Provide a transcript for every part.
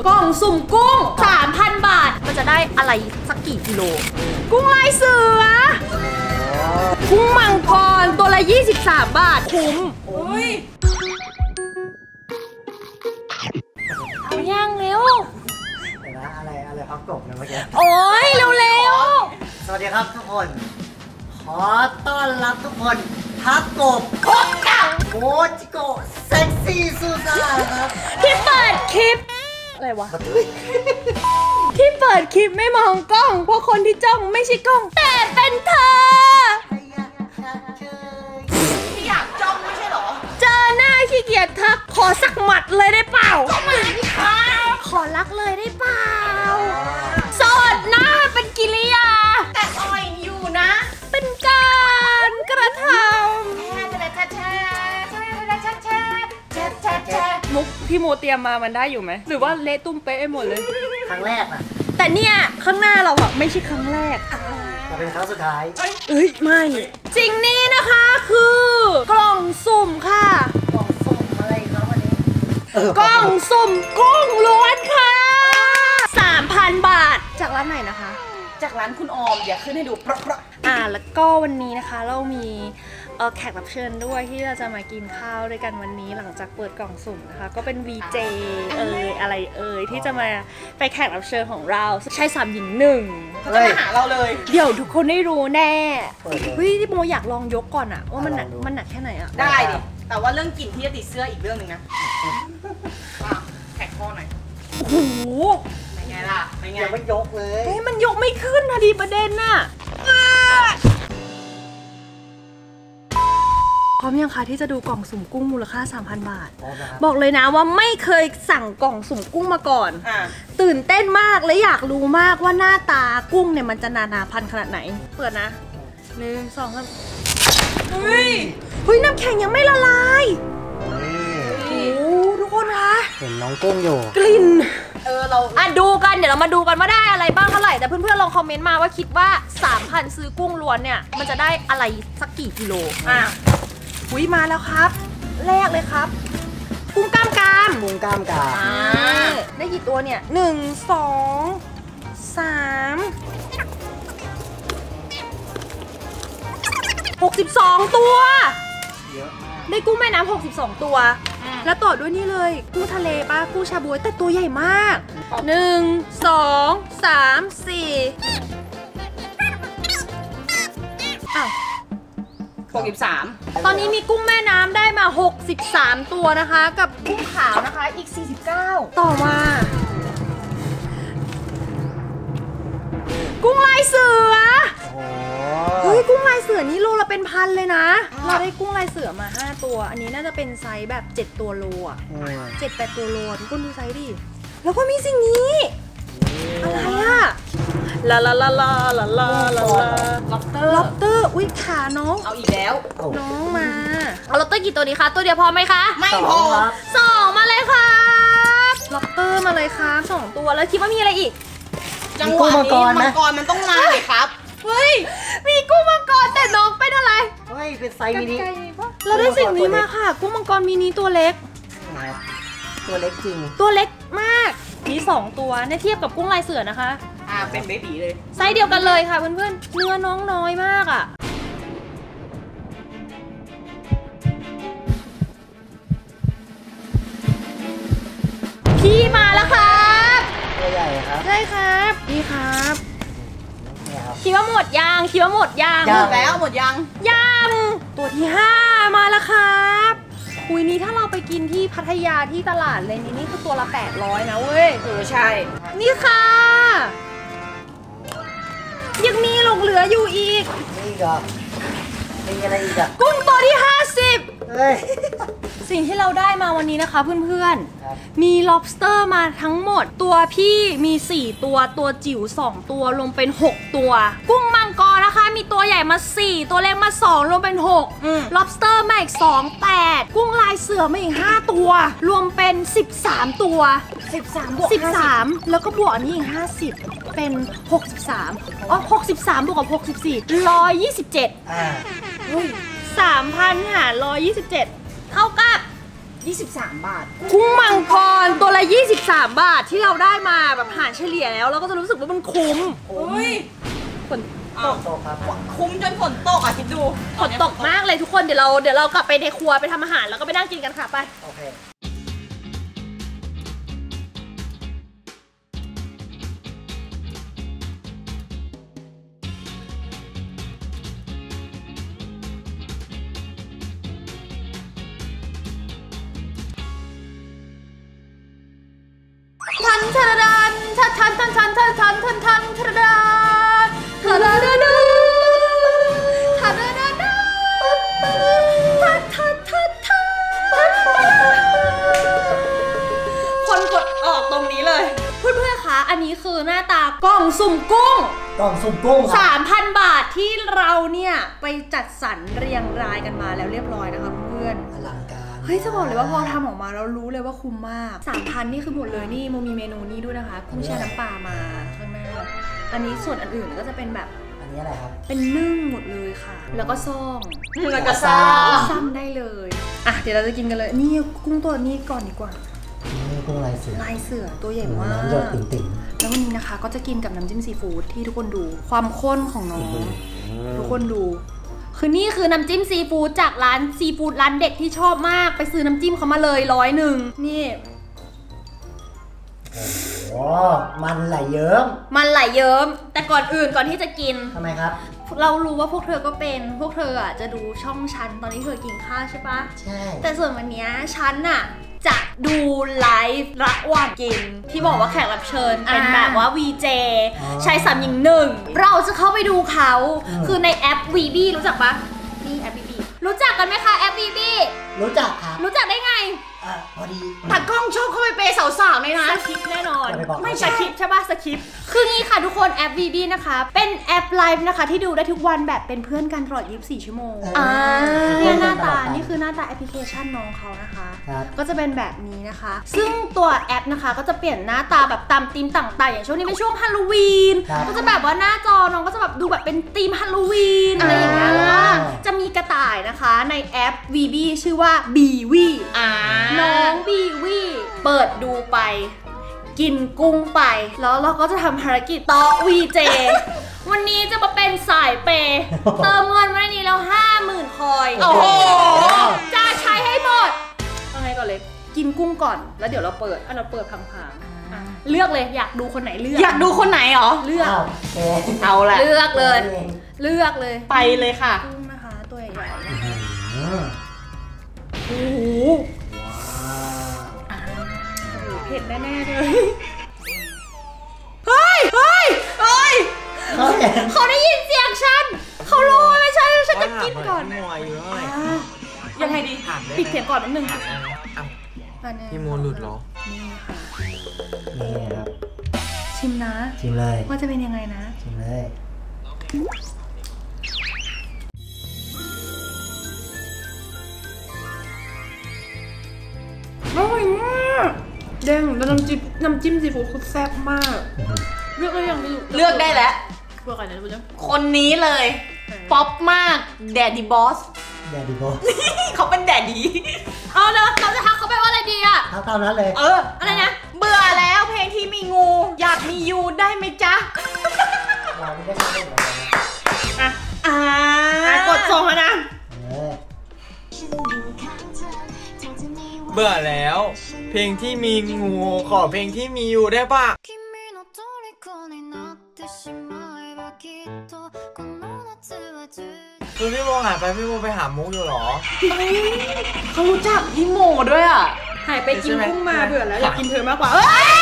กล่องสุ่มกุ้ง 3,000 บาทมันจะได้อะไรสักกี่กิโลกุ้งลายเสือกุ้งมังกรตัวละ23 บาทคุ้มเอาย่างเร็วเดี๋ยวนะอะไรพักกบนะเมื่อกี้โอ้ยเร็วสวัสดีครับทุกคนขอต้อนรับทุกคนพักกบโคตรดังโมจิโกะเซ็กซี่ซูซ่าครับที่เปิดคลิปอะไรวะที่เปิดคลิปไม่มองกล้องเพราะคนที่จ้องไม่ใช่กล้องแต่เป็นเธอที่อยากจ้องไม่ใช่หรอเจอหน้าขี้เกียจทักขอสักหมัดเลยได้เปล่าขอรักเลยได้เปล่าโสดหน้าเป็นกิริยาแต่อ่อยอยู่นะเป็นการกระทำมุกที่โมเตรียมมามันได้อยู่ไหมหรือว่าเละตุ้มเป๊ะหมดเลยครั้งแรกอะแต่เนี่ยข้างหน้าเราอะไม่ใช่ครั้งแรกแต่เป็นครั้งสุดท้ายไม่สิ่งนี้นะคะคือกล่องสุ่มค่ะกล่องสุ่มอะไรครับวันนี้กล่องสุ่มกุ้งล้วนค่ะ 3,000 บาทจากร้านไหนนะคะจากร้านคุณออมเดี๋ยวขึ้นให้ดูเพราะแล้วก็วันนี้นะคะเรามีแขกรับเชิญด้วยที่เราจะมากินข้าวด้วยกันวันนี้หลังจากเปิดกล่องสุ่มนะคะก็เป็น VJ อะไรที่จะมาไปแขกรับเชิญของเราใช่3 หญิง 1 เขาจะมาหาเราเลยเดี๋ยวทุกคนได้รู้แน่เฮ้ยที่โมอยากลองยกก่อนอะว่ามันหนักแค่ไหนอะได้ดิแต่ว่าเรื่องกลิ่นที่จะติดเสื้ออีกเรื่องหนึ่งนะแท็กข้อหน่อยโอ้โหเป็นไงล่ะเป็นไงมันยกเลยเฮ้ยมันยกไม่ขึ้นพอดีประเด็นน่ะพร้อมยังคะที่จะดูกล่องสุ่มกุ้งมูลค่า 3,000 บาทบอกเลยนะว่าไม่เคยสั่งกล่องสุ่มกุ้งมาก่อนตื่นเต้นมากและอยากรู้มากว่าหน้าตากุ้งเนี่ยมันจะนาพันขนาดไหนเปิดนะ1 2 3เฮ้ยน้ำแข็งยังไม่ละลายโอ้ทุกคนคะเห็นน้องกุ้งอยู่กลิ่นเราดูกันเดี๋ยวเรามาดูกันว่าได้อะไรบ้างเท่าไหร่แต่เพื่อนๆลองคอมเมนต์มาว่าคิดว่า 3,000 ซื้อกุ้งล้วนเนี่ยมันจะได้อะไรสักกี่กิโลมาแล้วครับแรกเลยครับกุ้งกล้ามกรามได้กี่ตัวเนี่ย1 2 3 62 ตัวได้กุ้งแม่น้ำ62 ตัวแล้วต่อด้วยนี่เลยกุ้งทะเลป้ากุ้งชาบวยแต่ตัวใหญ่มาก1 2 3 463ตอนนี้มีกุ้งแม่น้ำได้มา63ตัวนะคะกับกุ้งขาวนะคะอีก49ต่อมากุ้งลายเสือเฮ้ยกุ้งลายเสือนี่โลละเป็นพันเลยนะเราได้กุ้งลายเสือมา5ตัวอันนี้น่าจะเป็นไซส์แบบ7ตัวโลอ่ะ7-8ตัวโลทุกคนดูไซส์ดิแล้วก็มีสิ่งนี้อะไรอ่ะลาล็อบเตอร์อุ้ยขาน้องเอาอีกแล้วน้องมาเอาล็อบเตอร์กี่ตัวดีคะตัวเดียวพอไหมคะไม่พอ 2มาเลยครับล็อบเตอร์มาเลยครับ2ตัวแล้วคิดว่ามีอะไรอีกจังหวะนี้มังกรมันต้องมาเลยครับเฮ้ยมีกุ้งมังกรแต่น้องเป็นอะไรเฮ้ยเป็นไซส์มินิเราได้สิ่งนี้มาค่ะกุ้งมังกรมินิตัวเล็กตัวเล็กจริงตัวเล็กมากมี2ตัวในเทียบกับกุ้งลายเสือนะคะเป็นเบบีเลยไซส์เดียวกันเลยค่ะเพื่อนๆเนื้อน้องน้อยมากอ่ะพี่มาแล้วครับตัวใหญ่ครับใช่ครับพี่ครับคิดว่าหมดยางหมดแล้วหมดยังตัวที่5มาแล้วครับคุยนี้ถ้าเราไปกินที่พัทยาที่ตลาดเลยนี่คือตัวละ800นะเว้ยใช่นี่ค่ะยังมีหลงเหลืออยู่อีกนี่ก็มีอะไรอีกอะกุ้งตัวที่50สิ่งที่เราได้มาวันนี้นะคะเพื่อนๆมี lobster มาทั้งหมดตัวพี่มี4ตัวตัวจิ๋ว2ตัวรวมเป็น6ตัวกุ้งมังกรนะคะมีตัวใหญ่มา4ตัวเล็กมา2รวมเป็น6 lobster มาอีก2 8กุ้งลายเสือมาอีก5ตัวรวมเป็น13ตัว 13บวก 13แล้วก็บวกอันนี้อีก50เป็น63 63บวกกับ64 127 3,000 หาร 127เท่ากับ 23 บาทกุ้งมังกรตัวละ 23 บาทที่เราได้มาแบบหารเฉลี่ยแล้วเราก็จะรู้สึกว่ามันคุ้มโอ้ยฝนโตครับคุ้มจนฝนตกอ่ะคิดดูฝนตกมากเลยทุกคนเดี๋ยวเรากลับไปในครัวไปทำอาหารแล้วก็ไปนั่งกินกันค่ะไปโอเคทันทะดันทันทันทันทันทันทันทันทันทะดันทะดันทะดันทะดันทะดันทันทันทันทันคนกดออกตรงนี้เลยเพื่อนๆคะอันนี้คือหน้าตากล่องสุ่มกุ้งกล่องสุ่มกุ้งครับ 3,000 บาทที่เราเนี่ยไปจัดสรรเรียงรายกันมาแล้วเรียบร้อยนะคะเพื่อนอลังการเฮ้ยจะบอกเลยว่าพอทำออกมาเรารู้เลยว่าคุ้มมาก 3,000 นี่คือหมดเลยนี่โมมีเมนูนี้ด้วยนะคะกุ้งแช่น้ำปลามาข้างหน้าอันนี้ส่วนอันอื่นก็จะเป็นแบบอันนี้อะไรครับเป็นนึ่งหมดเลยค่ะ แล้วก็ซ่องแล้วก็ซ่าซ้ำได้เลยอ่ะเดี๋ยวเราจะกินกันเลยนี่กุ้งตัวนี้ก่อนดีกว่านี่กุ้งลายเสือลายเสือตัวใหญ่มากน้ำหยดติ่งแล้ววันนี้นะคะก็จะกินกับน้ำจิ้มซีฟู้ดที่ทุกคนดูความข้นของน้องทุกคนดูคือนี่คือน้ำจิ้มซีฟู้ดจากร้านซีฟู้ดร้านเด็กที่ชอบมากไปซื้อน้ำจิ้มเขามาเลย100นี่ๆโอ้มันไหลเยิ้มมันไหลเยิ้มแต่ก่อนอื่นก่อนที่จะกินทำไมครับเรารู้ว่าพวกเธอก็เป็นพวกเธออ่ะจะดูช่องฉันตอนที่เธอกินข้าวใช่ปะใช่แต่ส่วนวันนี้ฉันน่ะจะดูไลฟ์ระหว่างกินที่บอกว่าแขกรับเชิญเป็นแบบว่า VJ ชาย3หญิง1เราจะเข้าไปดูเขาคือในแอป VB รู้จักปะนี่แอป VB รู้จักกันไหมคะแอป VB รู้จักครับรู้จักได้ไงพอดีแต่กล้องชอบเข้าไปเปย์สาวๆในนั้นสคริปต์แน่นอนอย่าไปบอกไม่สคริปต์ใช่ปะสคริปต์คืองี้ค่ะทุกคนแอป VB นะคะเป็นแอปไลฟ์นะคะที่ดูได้ทุกวันแบบเป็นเพื่อนกันตลอด24 ชั่วโมงเนี่ยหน้าตานี่คือหน้าตาแอปพลิเคชันน้องเขานะคะครับก็จะเป็นแบบนี้นะคะ ซึ่งตัวแอปนะคะก็จะเปลี่ยนหน้าตาแบบตามธีมต่างๆอย่างช่วงนี้เป็นช่วงฮาโลวีนครับก็จะแบบว่าหน้าจอน้องก็จะแบบดูแบบเป็นธีมฮาโลวีนอะไรอย่างเงี้ยแล้วก็จะมีกระต่ายนะคะในแอป VB ชื่อว่า BV น้อง BV เปิดดูไป กินกุ้งไป แล้วเราก็จะทำภารกิจต่อ VJ วันนี้จะมาเป็นสายเปย์เติมเงินไว้ในนี้แล้ว 50,000 คอยโอ้โหจะใช้ให้หมดเอาไงก่อนเลย กินกุ้งก่อนแล้วเดี๋ยวเราเปิดเราเปิดพังๆเลือกเลยอยากดูคนไหนเลือกอยากดูคนไหนเหรอเลือกเอาแหละเลือกเลย เลือกเลยไปเลยค่ะกุ้งนะคะตัวใหญ่โอ้โหเผ็ดแน่ๆเลยเฮ้ย เฮ้ย เฮ้ยเขาได้ยินเสียงฉันเขารู้ว่าไม่ใช่ฉันจะกินก่อนยังไงดีปิดเสียงก่อนนิดนึงพี่โมหลุดเหรอนี่ค่ะนี่ครับชิมนะชิมเลยว่าจะเป็นยังไงนะชิมเลยอร่อยมากเด้งแล้วน้ำจิ้มซีฟู้ดคือแซ่บมากเลือกได้ยังไม่รู้เลือกได้แล้วเลือกอะไรนะคุณจ๊ะคนนี้เลย ป๊อปมาก แดดดี้บอสแดดดี้บอสเขาเป็นแดดดี้เอาเลยเราจะทักเขาไปว่าอะไรดีอะเท่านั้นเลยอะไรนะเบื่อแล้วเพลงที่มีงู อยากมียูได้ไหมจ๊ะเราไม่ได้ชอบเล่นแบบนี้กดส่งแล้วนะเบื่อแล้ว เพลงที่มีงูขอเพลงที่มีอยู่ได้ปะคือพี่โมหายไปพี่โมไปหามุกอยู่เหรอเขารู้จักพี่โมด้วยอ่ะหายไปกินกุ้งมาเบื่อแล้วอยากกินเธอมากกว่า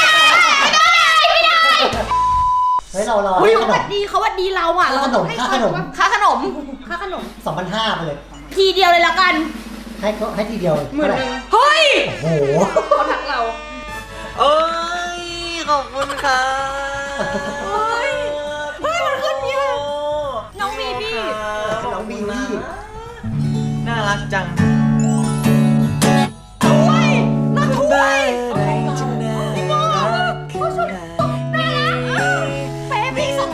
เฮ้ยเราเฮ้ยให้เขาขนวัมดดีเขาวัดดีเราอ่ะค่าขนมให้ค่าขนมค่าขนมค่าขนม 2,500ไปเลยทีเดียวเลยแล้วกันให้ทีเดียวหมื่นหนึ่งเฮ้ยโอ้โหเขาทักเราเอ้ยขอบคุณค่ะเฮ้ยมันขึ้นเยอะน้องบีบี้น้องบีบี้น่ารักจังน่าคุย เป๊ะพี่2,500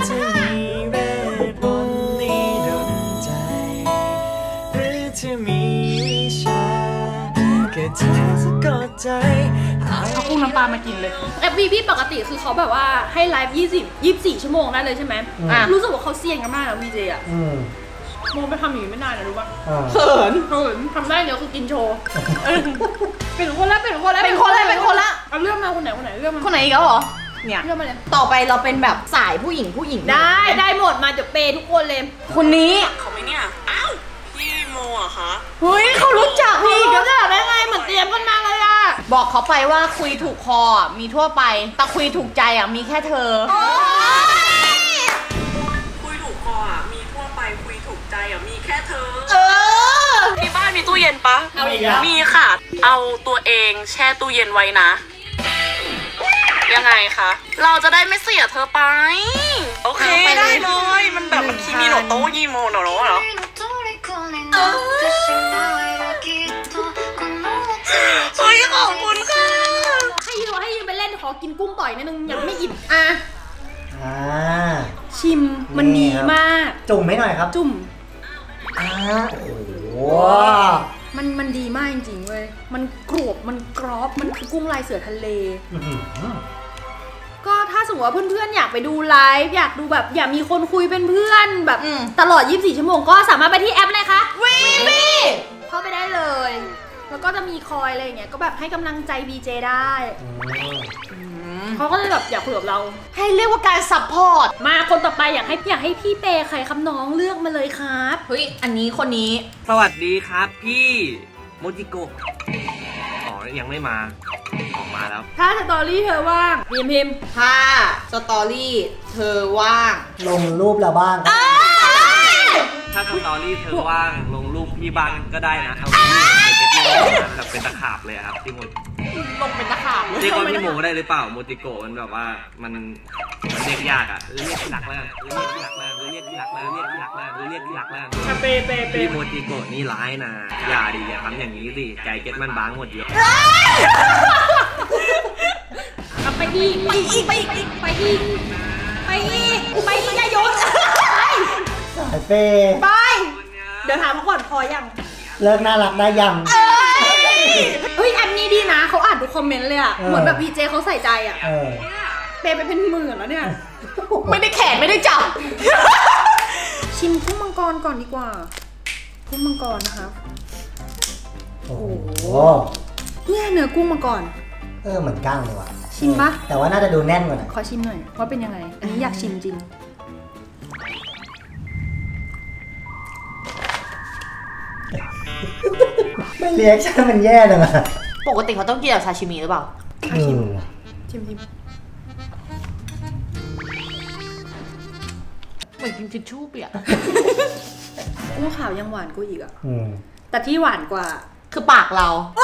มีวิชาแค่เธอสะกดใจเอากุ้งน้ำปปลามากินเลย FVP ปกติคือเขาแบบว่าให้ไลฟ์24 ชั่วโมงได้เลยใช่ไหมรู้สึกว่าเขาเสี่ยงกันมากนะวีเจอะโมไปทำอย่างนี้ไม่นานนะรู้ป่ะเขินทำได้เดี๋ยวคือกินโชว์เป็นคนละเอาเรื่องมาคนไหนเรื่องมาคนไหนอีกแล้วเหรอเนี่ยเรื่องมาเลยต่อไปเราเป็นแบบสายผู้หญิงได้หมดมาจะเปย์ทุกคนเลยคนนี้เขาไหมเนี่ย อ้าว พี่โมอะคะเฮ้ยเขารู้จักพี่พี่ก็จะได้ไงเหมือนเตรียมกันมาเลยอะบอกเขาไปว่าคุยถูกคอมีทั่วไปแต่คุยถูกใจมีแค่เธอคุยถูกคออะมีทั่วไปคุยถูกใจอะมีแค่เธอ ที่บ้านมีตู้เย็นปะเอาอีกแล้วมีค่ะ เอาตัวเองแช่ตู้เย็นไว้นะ ยังไงคะ เราจะได้ไม่เสียเธอไป โอเคได้เลย มันแบบมันคีมีโนโตะยีโมโนโเหรอ เฮ้ยขอบคุณค่ะให้ยืมไปเล่นขอกินกุ้งต่อยนิดนึงยังไม่อิ่มอ่ะอ่าชิมมันดีมากจุ่มให้หน่อยครับจุ่มโอ้โหมันดีมากจริงๆเว้ยมันกรอบมันกรอบมันคือกุ้งลายเสือทะเล ก็ถ้าสมมติว่าเพื่อนๆอยากไปดูไลฟ์อยากดูแบบอยากมีคนคุยเป็นเพื่อนแบบตลอด24 ชั่วโมงก็สามารถไปที่แอปเลยค่ะวีเข้าไปได้เลย แล้วก็จะมีคอยอะไรอย่างเงี้ยก็แบบให้กำลังใจ BJ ได้เขาก็เลยแบบอยากคุยกับเราให้เรียกว่าการซัพพอร์ตมาคนต่อไปอยากให้พี่เปย์ใครครับน้องเลือกมาเลยครับเฮ้ยอันนี้คนนี้สวัสดีครับพี่โมจิโกะอ๋อยังไม่มาออกมาแล้วถ้าสตอรี่เธอว่างพิมพ์ถ้าสตอรี่เธอว่างลงรูปเราบ้างถ้าสตอรี่เธอว่างลงรูปพี่บ้างก็ได้นะเอาเก็ตแบบเป็นตะขาบเลยครับพี่โมลงเป็นตะขาบเรียกว่าพี่โมได้หรือเปล่าโมจิโกะมันแบบว่ามันเรียกยากอ่ะเรียกที่หลักแล้วเรียกที่หลักแล้วเรียกที่หลักแล้วเรียกที่หลักแล้วเรียกที่หลักแล้วเปย์พี่โมจิโกะนี่ร้ายนะอย่าดิอย่าทำอย่างนี้สิใจเก็ตมันบางหมดเยอะไปอีกอย่าโยนสายเปย์ไปเดี๋ยวถามเขาก่อนพอยังเลิกน่ารักได้ยังเฮ้ยอันนี้ดีนะเขาอ่านทุกคอมเมนต์เลยอะเหมือนแบบพีเจเขาใส่ใจอะเปย์ไปเป็นหมื่นแล้วเนี่ยไม่ได้แขนไม่ได้จับชิมกุ้งมังกรก่อนดีกว่ากุ้งมังกรนะครับโอ้โหเนี่ยเนื้อกุ้งมังกรเหมือนก้างเลยว่ะชิมปะแต่ว่าน่าจะดูแน่นกว่าหน่อยขอชิมหน่อยว่าเป็นยังไง อันนี้อยากชิมจริงไม่เรียกชั่นมันแย่เลยอ่ะปกติเขาต้องกินกับซาชิมิหรือเปล่าชิมเหมือนกินทิชชู่เปียกกุ้งขาวยังหวานกว่าอีกอะอืมแต่ที่หวานกว่าคือปากเรา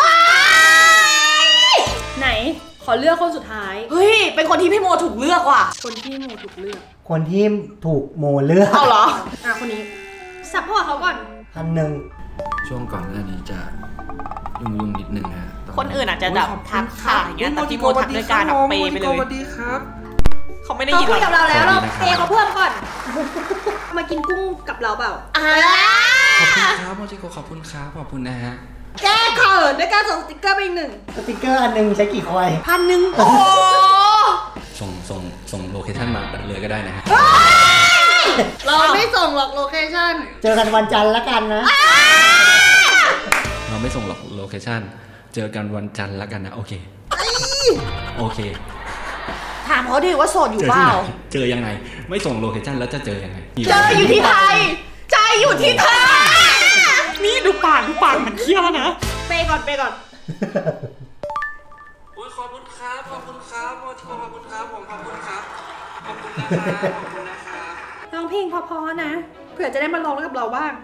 ไหนขอเลือกคนสุดท้ายเฮ้ยเป็นคนที่พี่โมถูกเลือกว่ะคนที่โมถูกเลือกคนที่ถูกโมเลือกเอาเหรอคนนี้ซัพพอร์ตเขาก่อน 1,000 ช่วงก่อนหน้านี้จะยุ่งนิดนึงฮะคนอื่นอาจจะแบบทักค่ะอย่างเงี้ยแต่พี่โมทักด้วยการแบบเปย์ไปเลยสวัสดีครับเขาไม่ได้เขายินคุยกับเราเราแล้วเราเปย์เขาเพิ่มก่อน มากินกุ้งกับเราเปล่าขอบคุณครับโมจิโกะขอบคุณครับ ขอบคุณนะฮะแก้เขินด้วยการส่งสติ๊กเกอร์ไปอีกสติ๊กเกอร์อันหนึงใช้กี่คอย 1,000 โอ้โหส่งโลเคชั่นมาเลยก็ได้นะฮะเราไม่ส่งหรอกโลเคชั่นเจอกันวันจันทร์ละกันนะเราไม่ส่งหรอกโลเคชั่น เจอกันวันจันทร์แล้วกันนะ โอเค โอเคถามเขาดิว่าโสดอยู่เจอเปที่ล่าไหนเจอยังไง ไม่ส่งโลเคชั่นแล้วจะเจอยังไงเจออยู่ที่ไทย ใจอยู่ที่ไทยนี่ดูปากมันเคี้ยวนะเปย์ก่อนอุ้ยขอบคุณครับขอบคุณครับโมจิโกะขอบคุณครับผมขอบคุณครับขอบคุณนะครับขอบคุณนะครับร้องเพลงเพอๆนะ เผื่อจะได้มาร้องกับเราบ้าง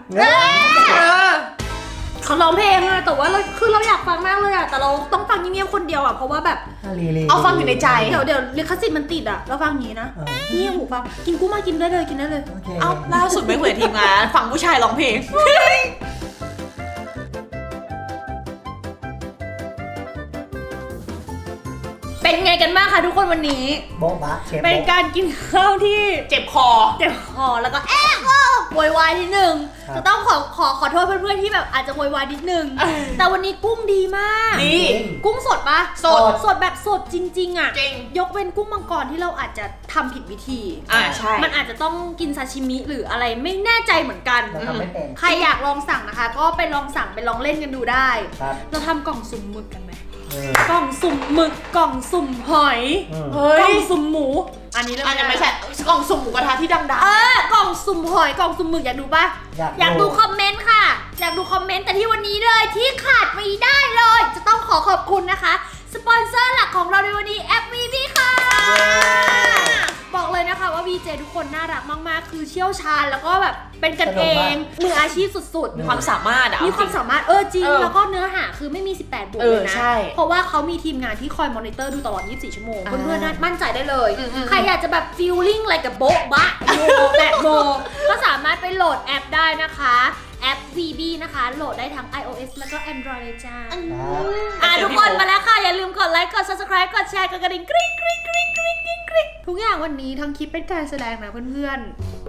เขาร้องเพลงอะแต่ว่าคือเราอยากฟังมากเลยอะแต่เราต้องฟังเงียบๆคนเดียวอะเพราะว่าแบบเอาฟังอยู่ในใจเดี๋ยวลิขสิทธิ์มันติดอะเราฟังอย่างนี้นะเงียบหูฟังกินกุ้งมากินได้เลยโอเคเอาล่าสุดไม่เหมือนทีมงานฝั่งผู้ชายร้องเพลงเปเป็นไงกันบ้างคะทุกคนวันนี้โบ๊ะบะเชฟเป็นการกินข้าวที่เจ็บคอเจ็บคอแล้วก็โวยวายนิดนึงจะต้องขอโทษเพื่อนๆที่แบบอาจจะโวยวายนิดนึงแต่วันนี้กุ้งดีมากดีกุ้งสดปะสดแบบสดจริงๆอ่ะจริงยกเว้นกุ้งมังกรที่เราอาจจะทำผิดวิธีใช่มันอาจจะต้องกินซาชิมิหรืออะไรไม่แน่ใจเหมือนกันเราทำไม่เป็นใครอยากลองสั่งนะคะ ก็ไปลองสั่งไปลองเล่นกันดูได้ครับเราทำกล่องสุ่มหมึกกันไหมเออกล่องสุ่มหมึกกล่องสุ่มหอยเฮ้กล่อย งสุ่มหมู อันนี้เริ่มอันนี้ไม่ใช่กล่องสุ่มหมูกระทะที่ดังกล่องสุ่มหอยกล่องสุ่มหมึกอยากดูปะอยากดูคอมเมนต์ค่ะ อยากดูคอมเมนต์แต่ที่วันนี้เลยที่ขาดไม่ได้เลย จะต้องขอบคุณนะคะสปอนเซอร์หลักของเราในวันนี้แอป VB ค่ะบอกเลยนะคะว่า VJ ทุกคนน่ารักมากๆคือเชี่ยวชาญแล้วก็แบบเป็นกันเองมืออาชีพสุดๆๆมีความสามารถอะมีความสามารถจริงแล้วก็เนื้อหาคือไม่มี18บวกเลยนะใช่เพราะว่าเขามีทีมงานที่คอยมอนิเตอร์ดูตลอด24ชั่วโมงเพื่อนๆมั่นใจได้เลย ใครอยากจะแบบฟีลลิ่งอะไรกับโบ๊ะบะโมแบบโมก็สามารถไปโหลดแอปได้นะคะแอป VB นะคะโหลดได้ทั้ง iOS แล้วก็ Android เลยจ้าทุกคนมาแล้วค่ะอย่าลืมกดไลค์กด subscribe กดแชร์กดกระดิ่งกริ๊งกริ๊งกริ๊งกริ๊งกริ๊งกริ๊งทุกอย่างวันนี้ทั้งคลิปเป็นการแสดงนะเพื่อนๆ